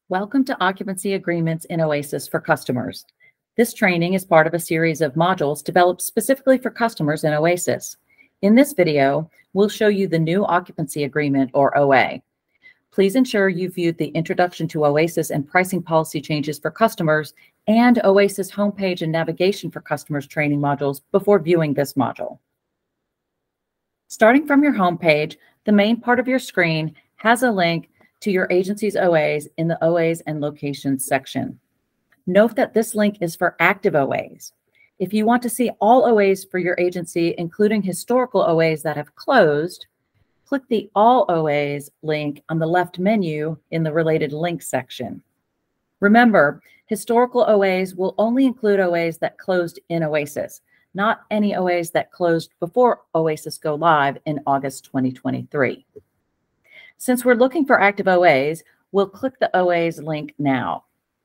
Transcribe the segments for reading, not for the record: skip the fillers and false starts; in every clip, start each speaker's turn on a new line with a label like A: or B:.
A: Welcome to Occupancy Agreements in OASIS for Customers. This training is part of a series of modules developed specifically for customers in OASIS. In this video, we'll show you the new Occupancy Agreement, or OA. Please ensure you've viewed the Introduction to OASIS and Pricing Policy Changes for Customers and OASIS Homepage and Navigation for Customers training modules before viewing this module. Starting from your homepage, the main part of your screen has a link to your agency's OAs in the OAs and Locations section. Note that this link is for active OAs. If you want to see all OAs for your agency, including historical OAs that have closed, click the All OAs link on the left menu in the Related Links section. Remember, historical OAs will only include OAs that closed in OASIS, not any OAs that closed before OASIS Go Live in August 2023. Since we're looking for active OAs, we'll click the OAs link now.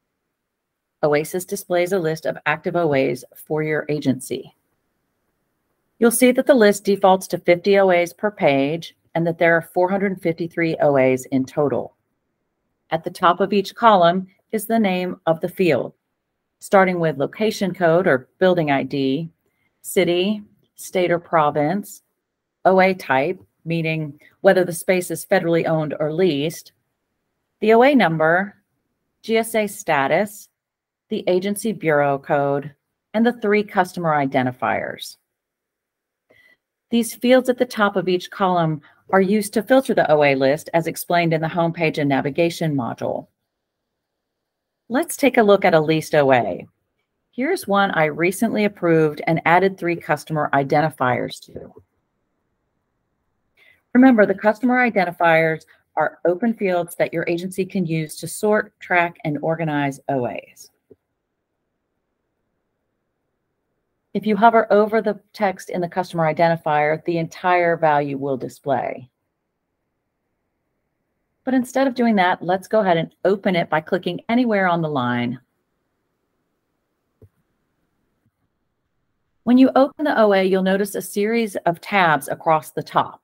A: OASIS displays a list of active OAs for your agency. You'll see that the list defaults to 50 OAs per page and that there are 453 OAs in total. At the top of each column is the name of the field, starting with location code or building ID, city, state or province, OA type, meaning whether the space is federally owned or leased, the OA number, GSA status, the agency bureau code, and the 3 customer identifiers. These fields at the top of each column are used to filter the OA list as explained in the Homepage and Navigation module. Let's take a look at a leased OA. Here's one I recently approved and added 3 customer identifiers to. Remember, the customer identifiers are open fields that your agency can use to sort, track, and organize OAs. If you hover over the text in the customer identifier, the entire value will display. But instead of doing that, let's go ahead and open it by clicking anywhere on the line. When you open the OA, you'll notice a series of tabs across the top.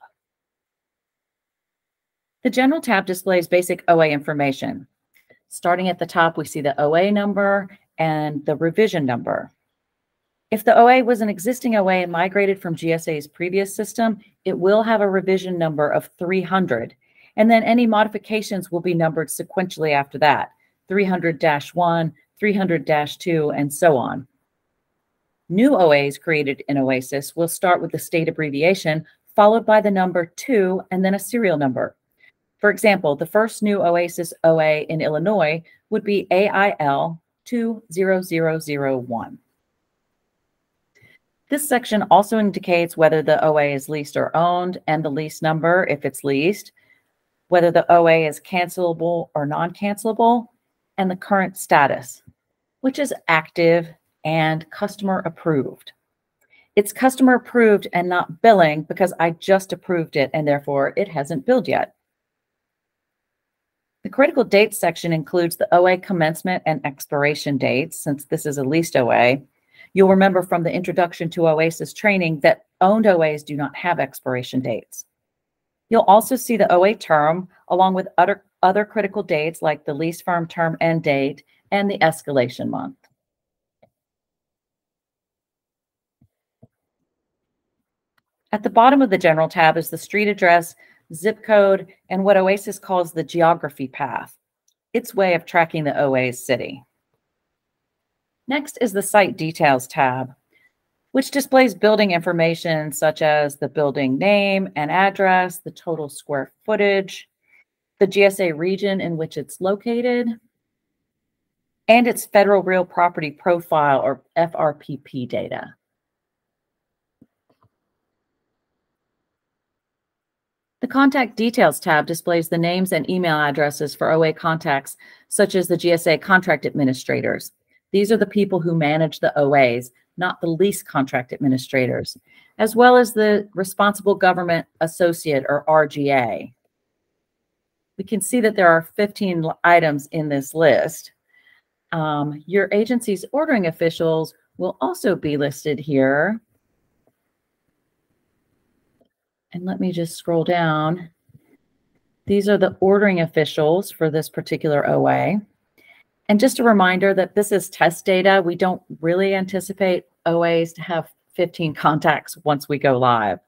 A: The General tab displays basic OA information. Starting at the top, we see the OA number and the revision number. If the OA was an existing OA and migrated from GSA's previous system, it will have a revision number of 300, and then any modifications will be numbered sequentially after that, 300-1, 300-2, and so on. New OAs created in OASIS will start with the state abbreviation, followed by the number 2, and then a serial number. For example, the first new OASIS OA in Illinois would be AIL 20001. This section also indicates whether the OA is leased or owned and the lease number if it's leased, whether the OA is cancelable or non-cancelable, and the current status, which is active and customer approved. It's customer approved and not billing because I just approved it and therefore it hasn't billed yet. The critical dates section includes the OA commencement and expiration dates, since this is a leased OA. You'll remember from the Introduction to OASIS training that owned OAs do not have expiration dates. You'll also see the OA term, along with other critical dates like the lease firm term end date and the escalation month. At the bottom of the General tab is the street address, zip code, and what OASIS calls the geography path, its way of tracking the OA's city. Next is the Site Details tab, which displays building information such as the building name and address, the total square footage, the GSA region in which it's located, and its Federal Real Property Profile, or FRPP data. The Contact Details tab displays the names and email addresses for OA contacts, such as the GSA contract administrators. These are the people who manage the OAs, not the lease contract administrators, as well as the Responsible Government Associate, or RGA. We can see that there are 15 items in this list. Your agency's ordering officials will also be listed here. And let me just scroll down. These are the ordering officials for this particular OA. And just a reminder that this is test data. We don't really anticipate OAs to have 15 contacts once we go live.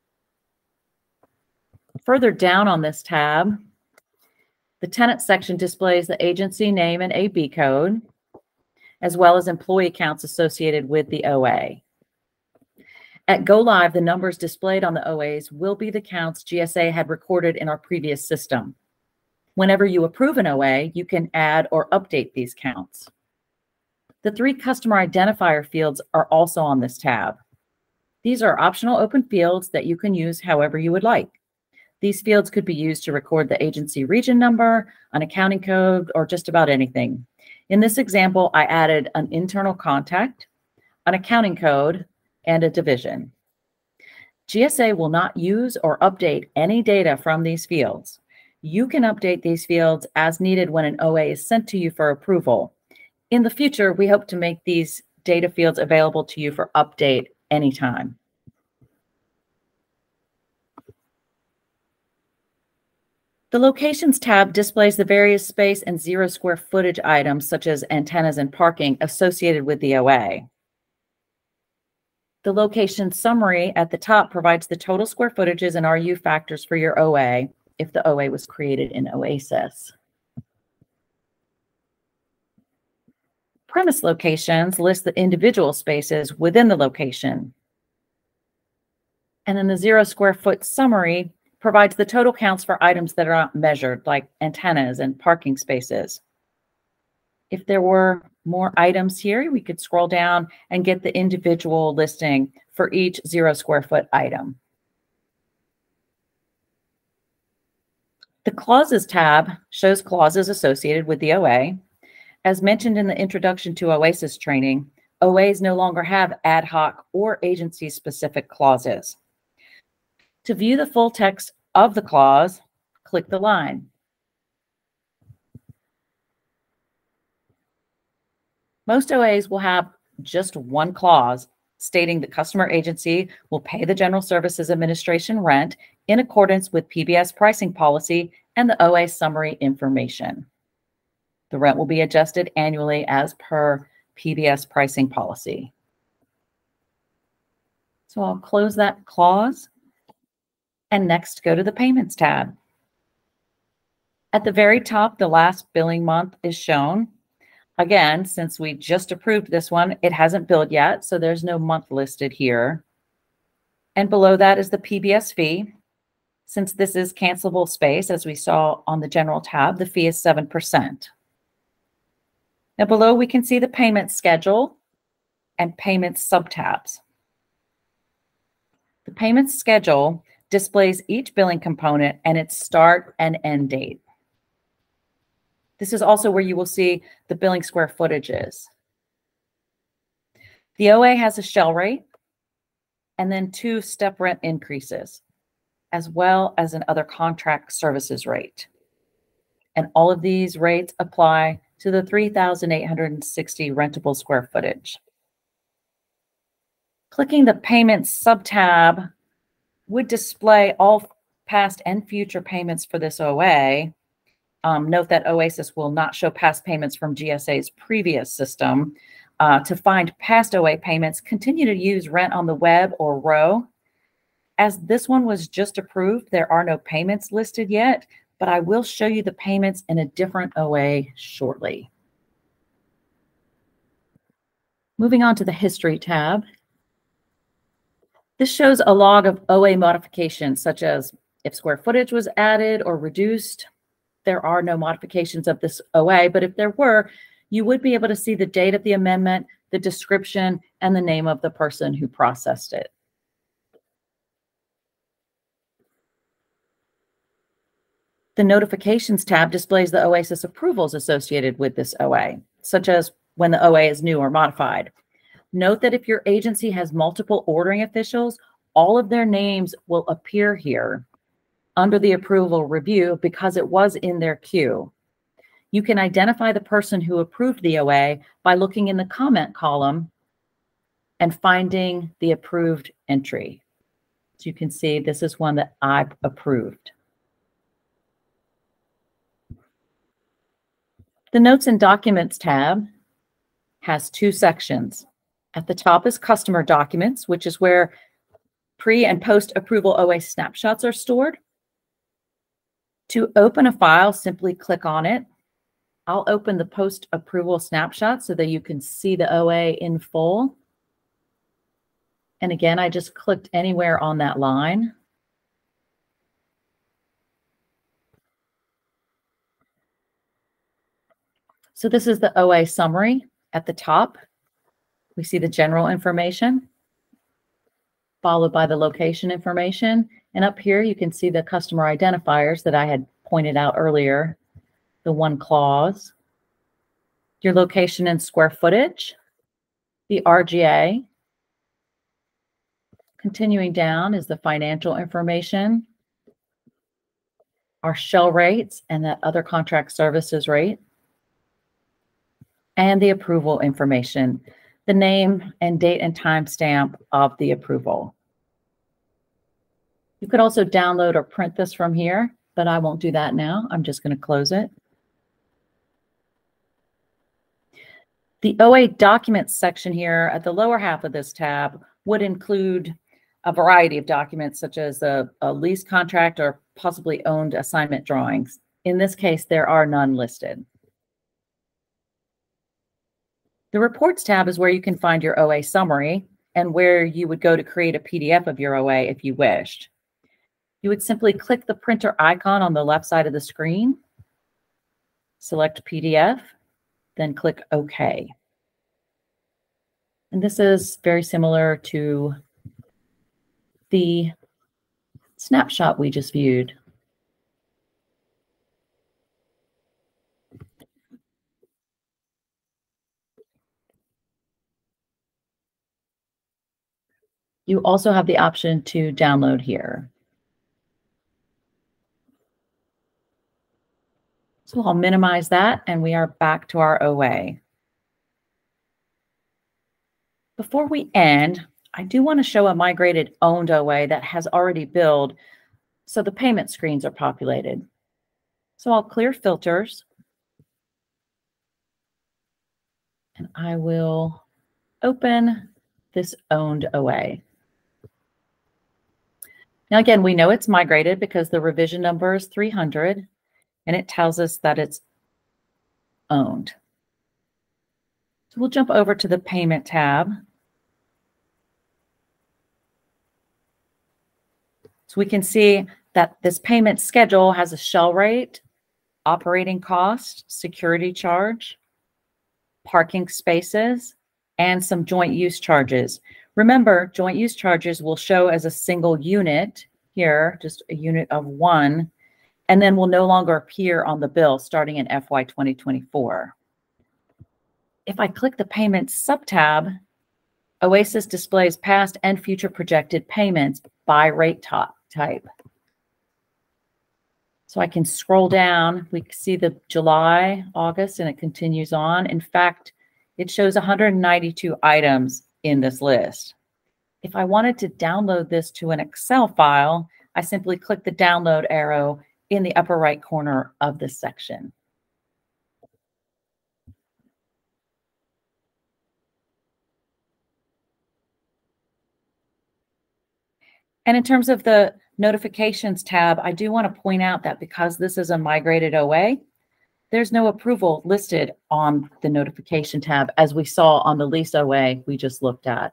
A: Further down on this tab, the tenant section displays the agency name and AB code, as well as employee counts associated with the OA. At go live, the numbers displayed on the OAs will be the counts GSA had recorded in our previous system. Whenever you approve an OA, you can add or update these counts. The 3 customer identifier fields are also on this tab. These are optional open fields that you can use however you would like. These fields could be used to record the agency region number, an accounting code, or just about anything. In this example, I added an internal contact, an accounting code, and a division. GSA will not use or update any data from these fields. You can update these fields as needed when an OA is sent to you for approval. In the future, we hope to make these data fields available to you for update anytime. The Locations tab displays the various space and 0 square footage items such as antennas and parking associated with the OA. The location summary at the top provides the total square footages and RU factors for your OA if the OA was created in OASIS. Premise locations list the individual spaces within the location. And then the 0 square foot summary provides the total counts for items that are not measured, like antennas and parking spaces. If there were more items here, we could scroll down and get the individual listing for each 0 square foot item. The Clauses tab shows clauses associated with the OA. As mentioned in the Introduction to OASIS training, OAs no longer have ad hoc or agency-specific clauses. To view the full text of the clause, click the line. Most OAs will have just one clause stating the customer agency will pay the General Services Administration rent in accordance with PBS pricing policy and the OA summary information. The rent will be adjusted annually as per PBS pricing policy. So I'll close that clause and next go to the Payments tab. At the very top, the last billing month is shown. Again, since we just approved this one, it hasn't billed yet, so there's no month listed here. And below that is the PBS fee. Since this is cancelable space, as we saw on the General tab, the fee is 7%. Now below we can see the payment schedule and payment subtabs. The payment schedule displays each billing component and its start and end date. This is also where you will see the billing square footages. The OA has a shell rate and then 2 step rent increases, as well as an other contract services rate. And all of these rates apply to the 3,860 rentable square footage. Clicking the Payments subtab would display all past and future payments for this OA. Note that OASIS will not show past payments from GSA's previous system. To find past OA payments, continue to use Rent on the Web or Row. As this one was just approved, there are no payments listed yet, but I will show you the payments in a different OA shortly. Moving on to the History tab. This shows a log of OA modifications, such as if square footage was added or reduced. There are no modifications of this OA, but if there were, you would be able to see the date of the amendment, the description, and the name of the person who processed it. The Notifications tab displays the OASIS approvals associated with this OA, such as when the OA is new or modified. Note that if your agency has multiple ordering officials, all of their names will appear here under the approval review because it was in their queue. You can identify the person who approved the OA by looking in the comment column and finding the approved entry. So you can see this is one that I approved. The Notes and Documents tab has two sections. At the top is Customer Documents, which is where pre- and post-approval OA snapshots are stored. To open a file, simply click on it. I'll open the post-approval snapshot so that you can see the OA in full. And again, I just clicked anywhere on that line. So this is the OA summary. At the top, we see the general information, followed by the location information. And up here, you can see the customer identifiers that I had pointed out earlier, the one clause, your location and square footage, the RGA. Continuing down is the financial information, our shell rates and that other contract services rate, and the approval information, the name and date and time stamp of the approval. You could also download or print this from here, but I won't do that now. I'm just going to close it. The OA Documents section here at the lower half of this tab would include a variety of documents such as a lease contract or possibly owned assignment drawings. In this case, there are none listed. The Reports tab is where you can find your OA summary and where you would go to create a PDF of your OA if you wished. You would simply click the printer icon on the left side of the screen, select PDF, then click OK. And this is very similar to the snapshot we just viewed. You also have the option to download here. So I'll minimize that, and we are back to our OA. Before we end, I do want to show a migrated owned OA that has already billed, so the payment screens are populated. So I'll clear filters, and I will open this owned OA. Now again, we know it's migrated because the revision number is 300, and it tells us that it's owned. So we'll jump over to the Payment tab. So we can see that this payment schedule has a shell rate, operating cost, security charge, parking spaces, and some joint use charges. Remember, joint use charges will show as a single unit here, just a unit of one, and then will no longer appear on the bill starting in FY 2024. If I click the Payments sub-tab, OASIS displays past and future projected payments by rate type. So I can scroll down. We see the July, August, and it continues on. In fact, it shows 192 items in this list. If I wanted to download this to an Excel file, I simply click the download arrow in the upper right corner of this section. And in terms of the Notifications tab, I do want to point out that because this is a migrated OA, there's no approval listed on the Notification tab as we saw on the lease OA we just looked at.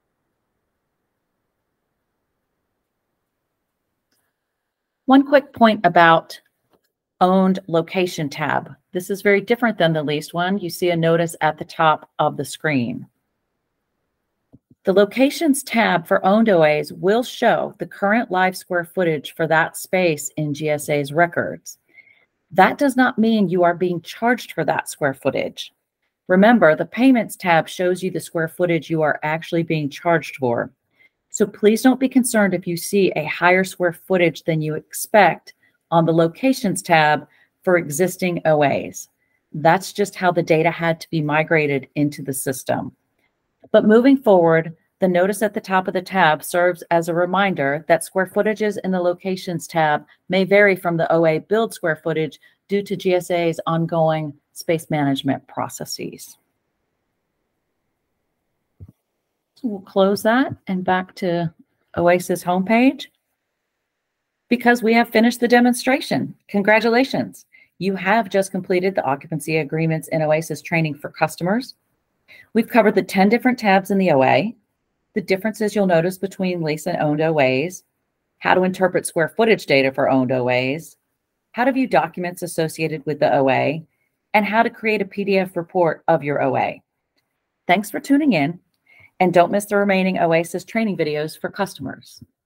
A: One quick point about Owned Location tab. This is very different than the leased one. You see a notice at the top of the screen. The Locations tab for owned OAs will show the current live square footage for that space in GSA's records. That does not mean you are being charged for that square footage. Remember, the Payments tab shows you the square footage you are actually being charged for. So please don't be concerned if you see a higher square footage than you expect on the Locations tab for existing OAs. That's just how the data had to be migrated into the system. But moving forward, the notice at the top of the tab serves as a reminder that square footages in the Locations tab may vary from the OA billed square footage due to GSA's ongoing space management processes. So we'll close that and back to OASIS homepage. Because we have finished the demonstration. Congratulations. You have just completed the occupancy agreements in OASIS training for customers. We've covered the 10 different tabs in the OA, the differences you'll notice between lease and owned OAs, how to interpret square footage data for owned OAs, how to view documents associated with the OA, and how to create a PDF report of your OA. Thanks for tuning in, and don't miss the remaining OASIS training videos for customers.